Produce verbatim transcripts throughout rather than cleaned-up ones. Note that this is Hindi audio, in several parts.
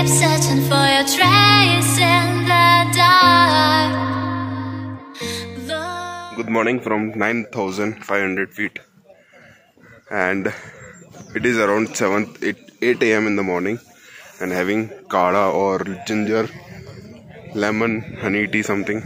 keep searching for your trace in the dark. Good morning from nine thousand five hundred feet, and it is around seven eight a m in the morning, and having kaढ़ा or ginger lemon honey tea something.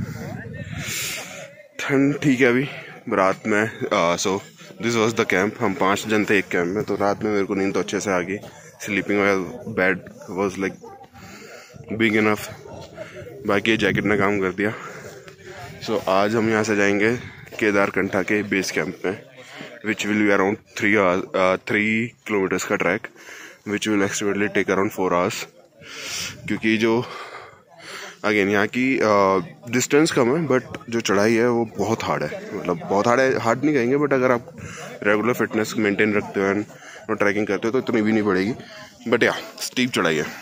ठंड ठीक है अभी रात में. So this was the camp. हम पांच जन थे एक कैंप में, तो रात में मेरे को नींद तो अच्छे से आ गई. Sleeping bed was like big enough. बाकी जैकेट ने काम कर दिया. सो so, आज हम यहाँ से जाएंगे केदारकंठा के बेस कैंप में, which will be around three three kilometers का track, which will estimately take around four hours. क्योंकि जो अगेन यहाँ की डिस्टेंस uh, कम है, बट जो चढ़ाई है वो बहुत हार्ड है. मतलब बहुत हार्ड है, हार्ड नहीं कहेंगे, बट अगर आप रेगुलर फिटनेस मेंटेन रखते हो एंड ट्रैकिंग करते हो तो इतनी भी नहीं पड़ेगी. बट या स्टीप चढ़ाई है.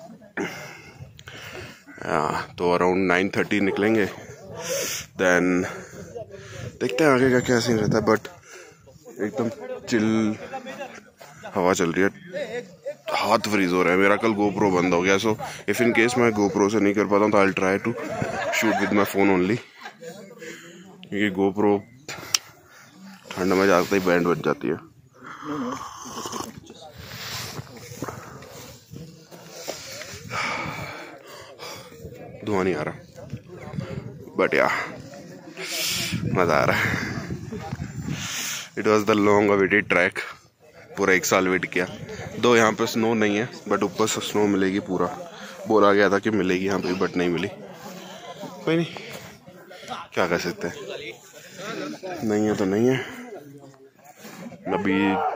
uh, तो अराउंड नाइन थर्टी निकलेंगे. देन देखते हैं आगे का क्या सीन रहता है. बट एकदम चिल हवा चल रही है. हाथ फ्रीज हो रहा है मेरा. कल गोप्रो बंद हो गया, सो इफ इन केस मैं गोप्रो से नहीं कर पाता हूँ तो I will try to shoot with my phone only, क्योंकि गोप्रो ठंड में जाते ही बैंड बज जाती है. धुआं नहीं आ रहा, बट या मजा आ रहा है. It was the long awaited track. पूरा एक साल वेट किया. दो यहाँ पे स्नो नहीं है, बट ऊपर से स्नो मिलेगी. पूरा बोला गया था कि मिलेगी यहाँ पे, बट नहीं मिली. कोई नहीं, क्या कर सकते हैं. नहीं है तो नहीं है. अभी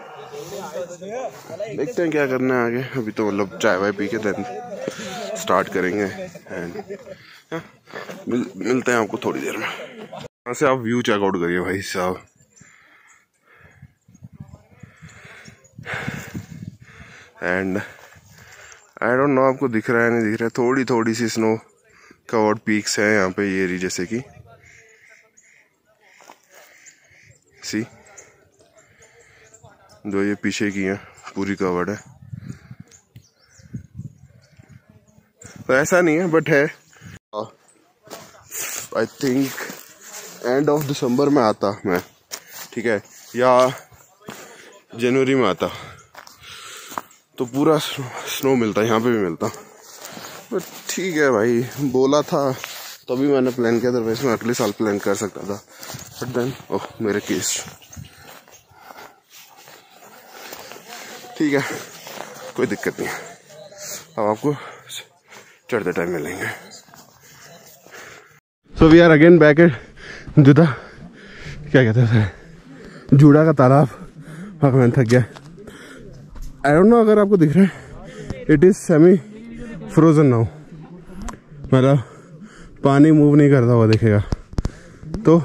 देखते हैं क्या करना है आगे. अभी तो मतलब चाय वाय पी के देन स्टार्ट करेंगे. एंड मिल, मिलते हैं आपको थोड़ी देर में. यहाँ से आप व्यू चेकआउट करिए भाई साहब. एंड आई डोंट नो आपको दिख रहा है नहीं दिख रहा है. थोड़ी थोड़ी सी स्नो कवर्ड पीक्स है यहाँ पे, ये रही जैसे कि सी जो ये पीछे की है पूरी कवर्ड है. तो ऐसा नहीं है, बट है. I think end of December में आता मैं, ठीक है, या जनवरी में आता, तो पूरा स्नो मिलता. यहाँ पे भी मिलता. बट ठीक है भाई, बोला था तभी मैंने प्लान किया था. वैसे मैं अगले साल प्लान कर सकता था, बट देन ओह मेरे केस ठीक है, कोई दिक्कत नहीं है. अब आपको चढ़ते टाइम मिलेंगे. So we are again back at Juda क्या कहते हैं जूड़ा का तालाब. भगवान थक गया. आई डोंट नो अगर आपको दिख रहा है, it is semi frozen now. मतलब पानी मूव नहीं करता हुआ दिखेगा. तो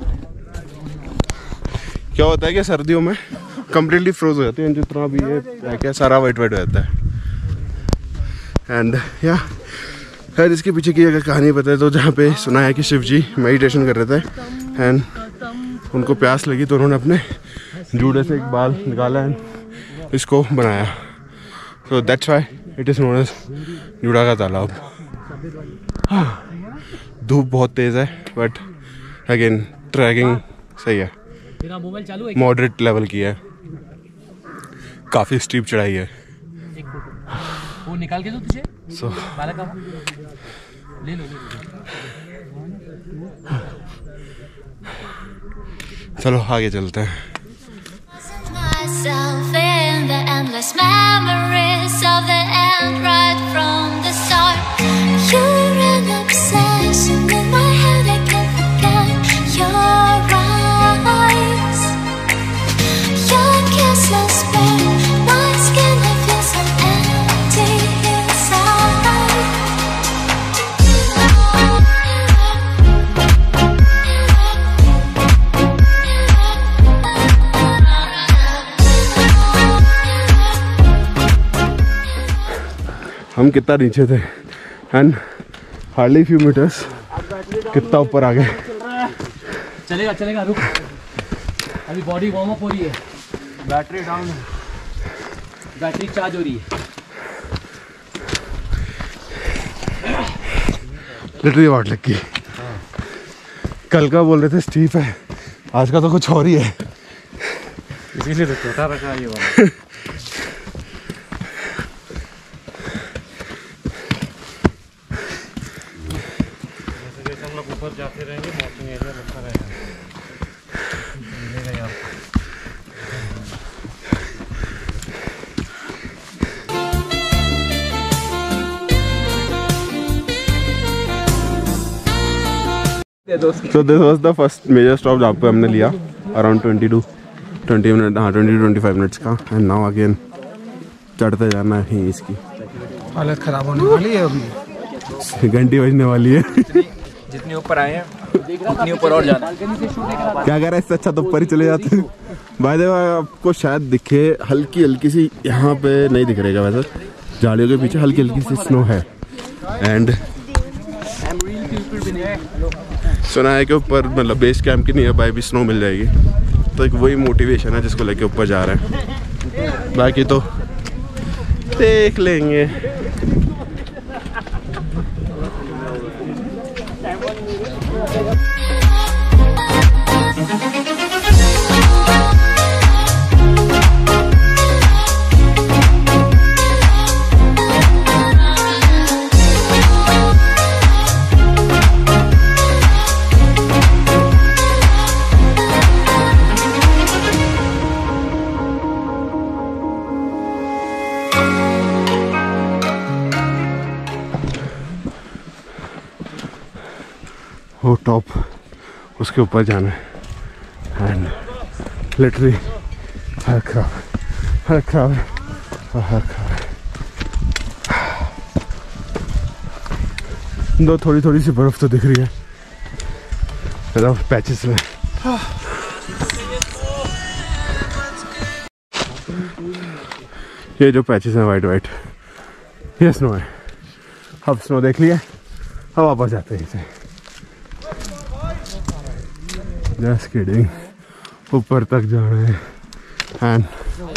क्या होता है कि सर्दियों में कंप्लीटली फ्रोज हो जाती है. जितना भी ये पैक है सारा वाइट वाइट हो जाता है. एंड या खैर इसके पीछे की अगर कहानी बताए तो जहाँ पे सुना है कि शिव जी मेडिटेशन कर रहे थे एंड उनको प्यास लगी तो उन्होंने अपने जूड़े से एक बाल निकाला एंड इसको बनाया. So that's why it is known as Juda का तालाब. धूप बहुत तेज है, बट अगेन ट्रैकिंग सही है. मॉडरेट लेवल की है. काफी स्टीप चढ़ाई है. वो निकाल के दो तुझे. सो बाला का ले लो. चलो आगे चलते हैं. Myself in the endless memories of the end right from the start. You're an obsession in my head, I can't forget your eyes. Your kisses burn my skin, I feel so empty inside. हम कितना नीचे थे एंड हार्डली फ्यू मीटर्स कितना ऊपर आ गए. चलेगा चलेगा रुक. अभी बॉडी वार्म अप हो रही है. बैटरी डाउन है, बैटरी चार्ज हो रही है. लिटरली वाट लग गई। कल का बोल रहे थे स्टीप है, आज का तो कुछ और ही है, इसीलिए तो छोटा रखा है ये वाला। जैसे हम लोग ऊपर जाते रहेंगे मॉर्निंग एरिया लगता रहेगा, मिलेगा यार। So this was the first major stop जहाँ पे हमने लिया around twenty to twenty minute, हाँ twenty to twenty five minutes का। एंड नाउ अगेन चढ़ते जाना है। इसकी हालत खराब होने वाली है, अभी घंटी बजने वाली है। जितनी ऊपर आए हैं उतनी ऊपर और जाना। क्या कह रहा है, इससे अच्छा तो ऊपर ही चले जाते हैं। बाय द वे आपको शायद दिखे हल्की हल्की सी, यहाँ पे नहीं दिख रहेगा वैसे, झाड़ियों के पीछे हल्की हल्की सी स्नो है। एंड सुना है कि ऊपर मतलब बेस कैंप की नियर बाय भी स्नो मिल जाएगी, तो एक वही मोटिवेशन है जिसको लेके ऊपर जा रहे हैं। बाकी तो देख लेंगे। वो टॉप उसके ऊपर जाना है। एंड लिटरली हालत खराब हालत खराब है हालत खराब है। दो थोड़ी थोड़ी सी बर्फ तो दिख रही है मतलब पैचेस में। ये जो पैचेस हैं वाइट वाइट, ये स्नो है। अब स्नो देख लिया, अब वापस जाते हैं इसे। जस्ट किडिंग, ऊपर तक जा रहे हैं। एंड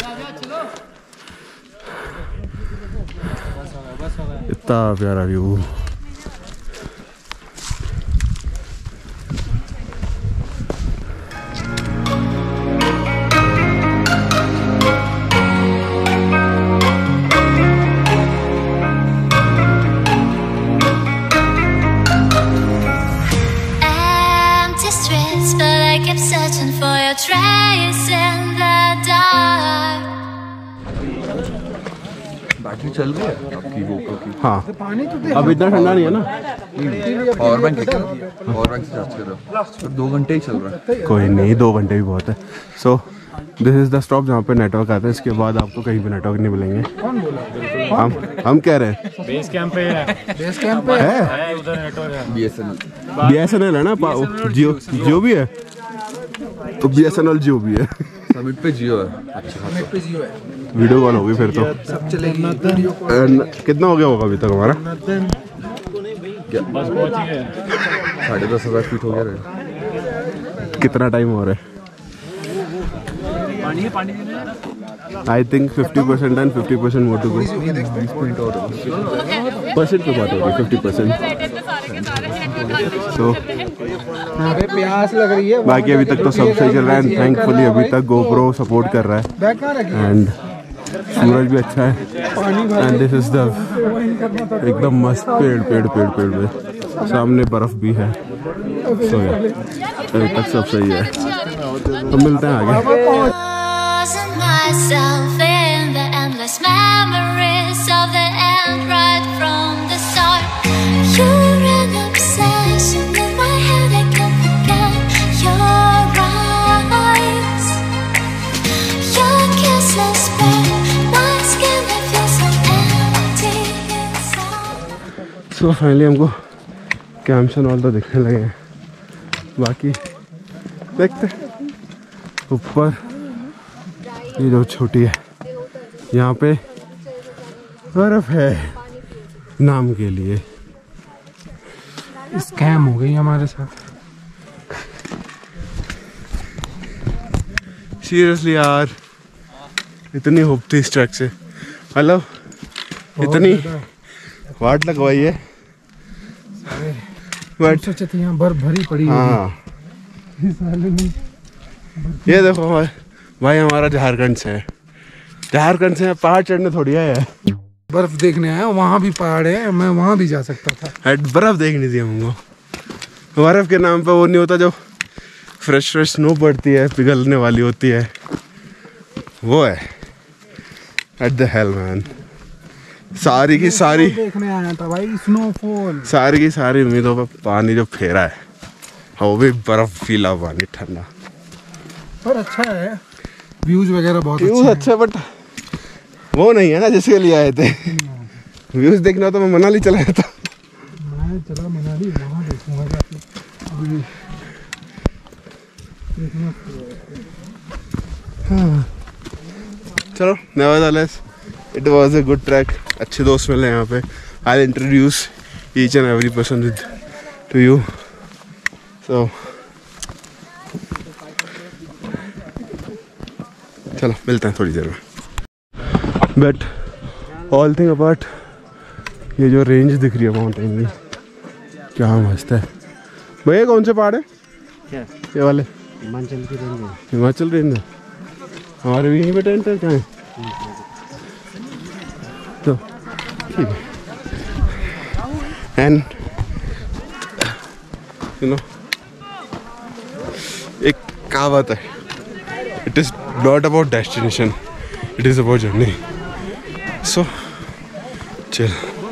इतना प्यारा view. Searching for your trace in the dark. बैटरी चल रही है आपकी GoPro की? हाँ, अब इतना ठंडा नहीं है ना। पावर बैंक पावर बैंक से चार्ज कर रहा हूँ, दो घंटे ही चल रहा है। कोई नहीं, दो घंटे भी बहुत है। So this is the stop जहाँ पे नेटवर्क आता है। इसके बाद आपको कहीं भी नेटवर्क नहीं मिलेंगे। हम हम कह रहे हैं बेस कैंप पे है, बेस कैंप पे है, उधर नेटवर्क है। B S N L B S N L है ना, जियो जियो भी है, तो B S N L Jio भी है। समिट पे जियो है। समिट पे जियो है। वीडियो कॉल होगी फिर तो सब चलेगी। कितना हो गया होगा अभी तक हमारा? बस पहुंच ही गए, साढ़े दस हजार फीट हो गया रहे। कितना टाइम हो रहा है? पानी है पानी I think fifty percent and fifty percent more to go. बीस मिनट और परसेंट पे बात होगी, फिफ्टी परसेंट। तो प्यास लग रही है। बाकी अभी तक तो सब सही चल रहा है। एंड थैंकफुली अभी तक गोप्रो सपोर्ट कर रहा है। बैग कहाँ रखी? एंड सूरज भी अच्छा है। एंड दिस इज द एकदम मस्त पेड़ पेड़ पेड़ पेड़ पे सामने बर्फ भी है। सो so, अभी तक सब सही है। तो मिलते हैं आगे। Losing myself in the endless memories of the end right from the start. You're an obsession in my head, I can't forget your eyes. Your kisses burn my skin, I feel so empty inside. So finally हमको कैंप्स एंड ऑल तो दिखने लगे हैं। बाकी देखते ऊपर ये जो छोटी है, यहाँ पे बर्फ है नाम के लिए। स्कैम हो गई हमारे साथ। सीरियसली यार, इतनी होप थी इस ट्रैक से, मतलब इतनी वाट लगवाई है बट सोचे थे यहाँ बर्फ भरी पड़ी हाँ है। इस साल में ये देखो भाई, भाई हमारा झारखंड से है, झारखंड से पहाड़ चढ़ने थोड़ी आया है, बर्फ देखने आया, वहाँ भी पहाड़ है, मैं वहाँ भी जा सकता था। हेड बर्फ देखनी थी हमको। बर्फ के नाम पे वो नहीं होता जो फ्रेश फ्रेश स्नो पड़ती है, पिघलने वाली होती है, वो है एट द हेल मैन। सारी की सारी देखने आया था भाई, स्नोफॉल। सारी की सारी उम्मीदों पर पानी जो फेरा है, वो भी बर्फ फीला पानी ठंडा। पर अच्छा है, व्यूज वगैरह बहुत व्यूज अच्छे, बट वो नहीं है ना जिसके लिए आए थे। व्यूज देखना तो मैं मनाली चला गया था। मैं चला मनाली, वहाँ देखूंगा जाके। अभी चलो, nevertheless it was a good track. अच्छे दोस्त मिले यहाँ पे। I introduce each and every person with to you. So चलो मिलते हैं थोड़ी देर में। बट ऑल थिंग अपार्ट, ये जो रेंज दिख रही है माउंटेन की, क्या मस्त है। भैया कौन से पहाड़ है? क्या? ये वाले हिमाचल की रेंज है। हिमाचल रेंज है। हमारे भी यहीं पे टेंट है, क्या है? तो ठीक है। एंड यू नो, एक कहावत है, it is not about destination, it is about journey. So चल,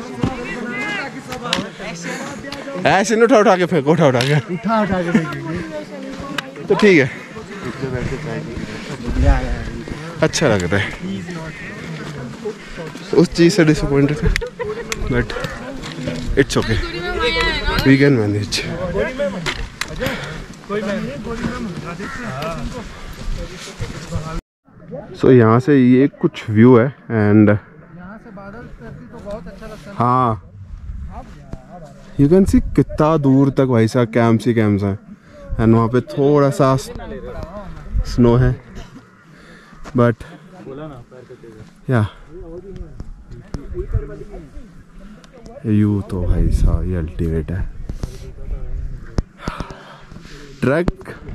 ऐसे नहीं उठा उठा के फेंको, उठा उठा के उठा उठा के देखेंगे। तो ठीक है, अच्छा लग रहा है। उस चीज़ से डिसअपॉइंटेड है, but it's okay, we can manage. So यहाँ से ये कुछ व्यू है एंड यहाँ से बादल करती तो बहुत अच्छा लगता है। हाँ, यू कैन सी कितना दूर तक भाई साहब कैंप्स ही कैंप्स हैं। एंड वहाँ पे थोड़ा सा स्नो है, बट या यू तो भाई साहब ये अल्टीमेट है। ट्रैक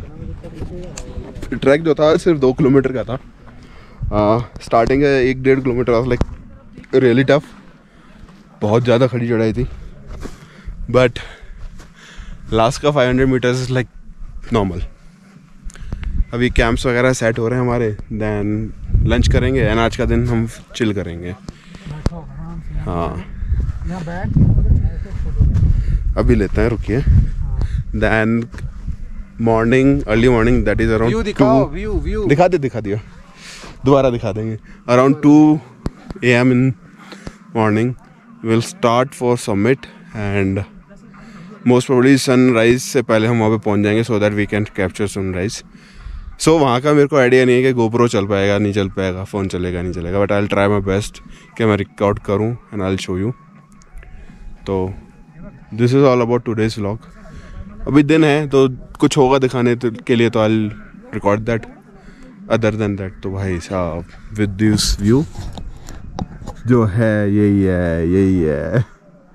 ट्रैक जो था सिर्फ दो किलोमीटर का था। स्टार्टिंग है एक डेढ़ kilometer was like really tough, बहुत ज़्यादा खड़ी चढ़ाई थी, बट लास्ट का five hundred meters is like normal. अभी कैंप्स वगैरह सेट हो रहे हैं हमारे, देन लंच करेंगे एंड आज का दिन हम चिल करेंगे। हाँ, यहाँ बैठ ऐसे फोटो अभी लेते हैं, रुकिए। Then morning, early morning, that is around दिखाओ, व्यू व्यू दिखा दे दिखा दिया दोबारा दिखा देंगे। Around two A M in morning will start for summit and most probably sunrise से पहले हम वहाँ पे पहुँच जाएंगे, so that we can capture sunrise. So वहाँ का मेरे को आइडिया नहीं है कि गोप्रो चल पाएगा नहीं चल पाएगा, फ़ोन चलेगा नहीं चलेगा, but I will try my best कि मैं रिकॉर्ड करूँ and I will show you. तो this is all about today's vlog. अभी दिन है तो कुछ होगा दिखाने तो, के लिए, तो I will record that. Other than that तो भाई साहब विद दिस व्यू जो है यही है यही है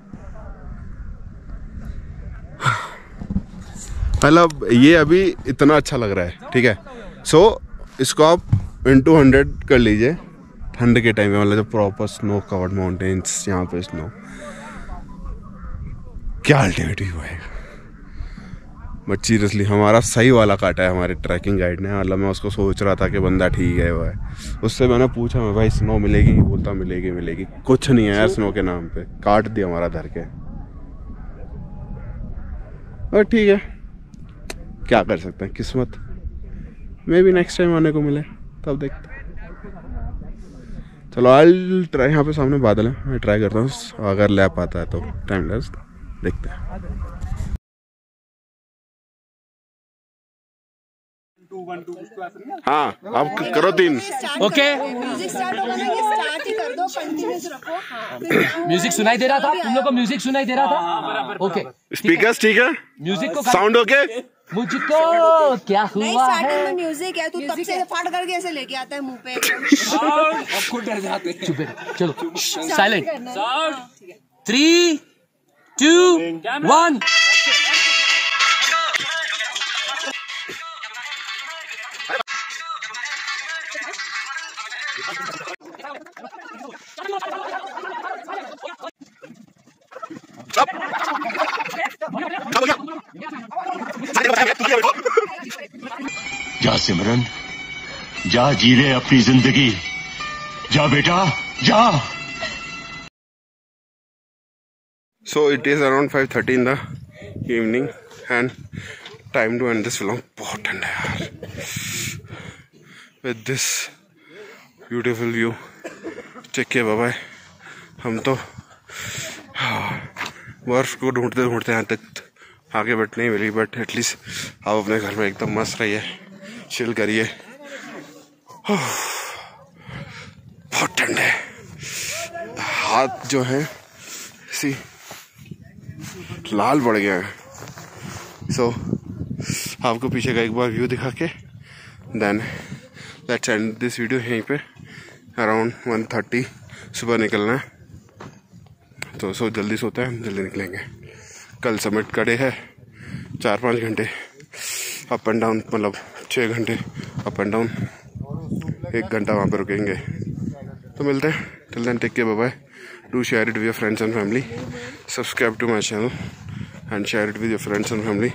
मतलब ये अभी इतना अच्छा लग रहा है, ठीक है। सो so, इसको आप इंटू हंड्रेड कर लीजिए ठंड के टाइम में, मतलब जब प्रॉपर स्नो कवर्ड माउंटेन्स, यहाँ पे स्नो, क्या अल्टीमेट व्यू है। बट सीरियसली हमारा सही वाला काटा है हमारे ट्रैकिंग गाइड ने। मतलब मैं उसको सोच रहा था कि बंदा ठीक है वो है, उससे मैंने पूछा मैं भाई स्नो मिलेगी, बोलता मिलेगी मिलेगी, कुछ नहीं है यार स्नो के नाम पे, काट दिया हमारा धर के। और ठीक है, क्या कर सकते हैं, किस्मत। मे बी नेक्स्ट टाइम आने को मिले तब देखते हैं। चलो आई ट्राई, यहाँ पे सामने बादल है, मैं ट्राई करता हूँ, अगर लैप आता है तो टाइम लेस देखते हैं। हाँ आप करो तीन। ओके, म्यूजिक स्टार्ट होगा ना, ये स्टार्ट ही कर दो, कंटिन्यूस रखो। हाँ, म्यूजिक सुनाई दे रहा था तुम लोग को? म्यूजिक सुनाई दे रहा था? ओके, स्पीकर्स ठीक है, म्यूजिक को साउंड ओके। मुझको क्या नहीं हुआ स्टार्टिंग में है? म्यूजिक है, तू तब से फाड़ करके ऐसे लेके आता है मुंह पे। चुप बैठ, चलो साइलेंट। Three to one. जा सिमरन, जा जी ले अपनी जिंदगी, जा बेटा जा। So it is around five thirty in the evening and time to end this vlog. बहुत ठंडा है यार. With this beautiful view, check के बाय. हम तो बर्फ को ढूंढते ढूंढते यहाँ तक आगे बैठ नहीं मिली, बट एटलीस्ट आप अपने घर में एकदम मस्त रहिए, चिल करिए. बहुत ठंड है, हाथ जो है सी लाल पड़ गया है. सो so, आपको पीछे का एक बार व्यू दिखा के then let's end this video. यहीं पे अराउंड वन थर्टी सुबह निकलना है, तो सो जल्दी सोते हैं, जल्दी निकलेंगे. कल समिट का डे है, चार पाँच घंटे अप एंड डाउन, मतलब छः घंटे अप एंड डाउन, एक घंटा वहाँ पे रुकेंगे. तो मिलते हैं. Till then take care, bye bye. Do share it with your friends and family. Subscribe to my channel and share it with your friends and family.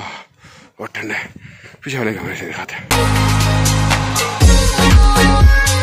बहुत ठंड है, पीछे वाले कमरे से दिखाते हैं.